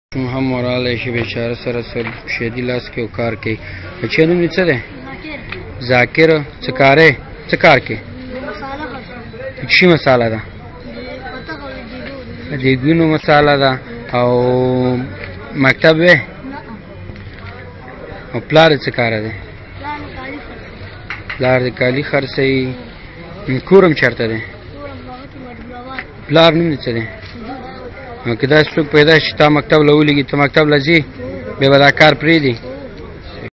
هم موراله شي بیچاره سره شدی لاس کې او کار کوي. بچی نوم یې څه دی؟ ذاکر. څه کارې؟ څه کار کوي؟ چی مساله ده؟ د دیګونو مساله ده. او مکتب وې؟ او پلار څه کار دی؟ پلار د کالي خرڅوي. کورم چېرته دی؟ پلار نوم دې څه دی؟ نو که داسې څوک پیدا شي تا مکتب له ولېږي ته مکتب له ځې بیا به دا کار پرېږدي؟